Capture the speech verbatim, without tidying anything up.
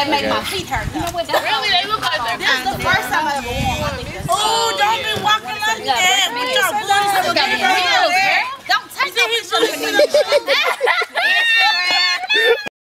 They make my feet hurt. You know what? Really, they look like that. This is the first time I ever worn one. Oh, don't be walking like that.